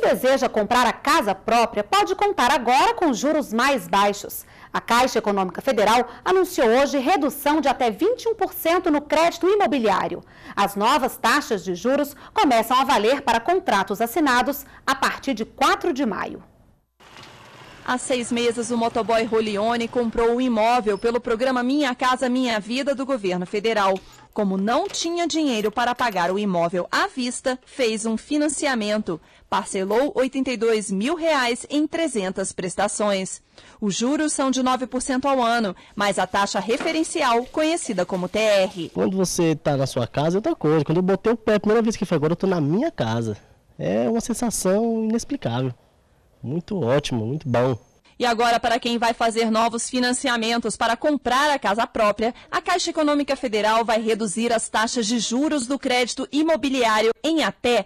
deseja comprar a casa própria pode contar agora com juros mais baixos. A Caixa Econômica Federal anunciou hoje redução de até 21% no crédito imobiliário. As novas taxas de juros começam a valer para contratos assinados a partir de 4 de maio. Há 6 meses, o motoboy Rolione comprou um imóvel pelo programa Minha Casa Minha Vida do governo federal. Como não tinha dinheiro para pagar o imóvel à vista, fez um financiamento. Parcelou R$ 82 mil em 300 prestações. Os juros são de 9% ao ano, mas a taxa referencial, conhecida como TR. Quando você está na sua casa é outra coisa. Quando eu botei o pé a primeira vez que foi, agora eu estou na minha casa. É uma sensação inexplicável. Muito ótimo, muito bom. E agora, para quem vai fazer novos financiamentos para comprar a casa própria, a Caixa Econômica Federal vai reduzir as taxas de juros do crédito imobiliário em até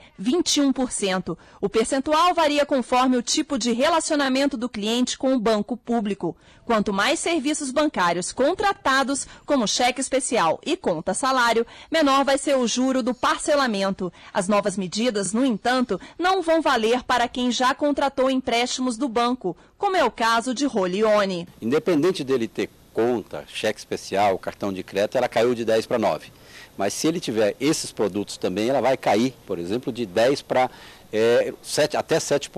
21%. O percentual varia conforme o tipo de relacionamento do cliente com o banco público. Quanto mais serviços bancários contratados, como cheque especial e conta salário, menor vai ser o juro do parcelamento. As novas medidas, no entanto, não vão valer para quem já contratou empréstimos do banco, como é o caso de Rolione. Independente dele ter conta, cheque especial, cartão de crédito, ela caiu de 10 para 9. Mas se ele tiver esses produtos também, ela vai cair, por exemplo, de 10 para até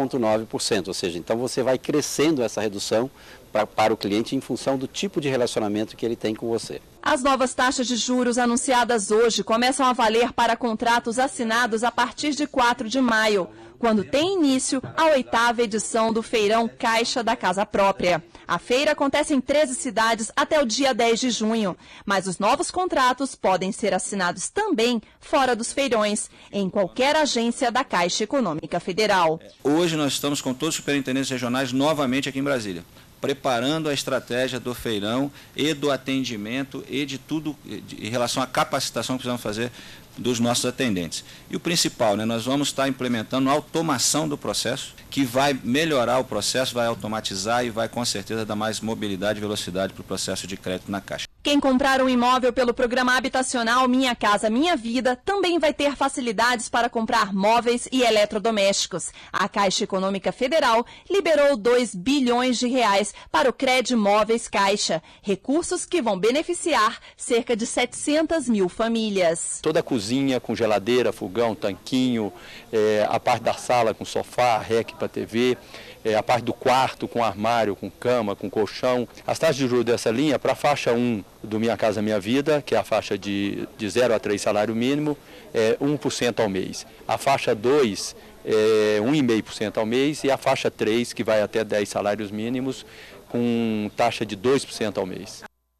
7,9%. Ou seja, então você vai crescendo essa redução para o cliente em função do tipo de relacionamento que ele tem com você. As novas taxas de juros anunciadas hoje começam a valer para contratos assinados a partir de 4 de maio, quando tem início a 8ª edição do Feirão Caixa da Casa Própria. A feira acontece em 13 cidades até o dia 10 de junho, mas os novos contratos podem ser assinados também fora dos feirões, em qualquer agência da Caixa Econômica Federal. Hoje nós estamos com todos os superintendentes regionais novamente aqui em Brasília, preparando a estratégia do feirão e do atendimento e de tudo em relação à capacitação que precisamos fazer dos nossos atendentes. E o principal, nós vamos estar implementando a automação do processo, que vai melhorar o processo, vai automatizar e vai com certeza dar mais mobilidade e velocidade para o processo de crédito na Caixa. Quem comprar um imóvel pelo programa habitacional Minha Casa Minha Vida também vai ter facilidades para comprar móveis e eletrodomésticos. A Caixa Econômica Federal liberou R$ 2 bilhões para o Credimóveis Caixa, recursos que vão beneficiar cerca de 700 mil famílias. Toda a cozinha com geladeira, fogão, tanquinho, a parte da sala com sofá, rec para TV, a parte do quarto com armário, com cama, com colchão. As taxas de juros dessa linha, para a faixa 1 do Minha Casa Minha Vida, que é a faixa de 0 a 3 salário mínimo, é 1% ao mês. A faixa 2 é 1,5% ao mês e a faixa 3, que vai até 10 salários mínimos, com taxa de 2% ao mês.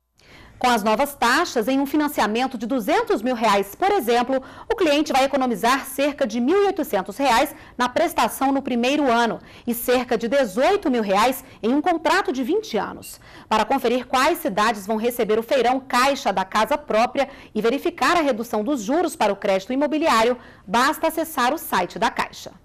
Com as novas taxas, em um financiamento de R$ 200 mil, por exemplo, o cliente vai economizar cerca de R$ 1.800 na prestação no primeiro ano e cerca de R$ 18 mil em um contrato de 20 anos. Para conferir quais cidades vão receber o Feirão Caixa da Casa Própria e verificar a redução dos juros para o crédito imobiliário, basta acessar o site da Caixa.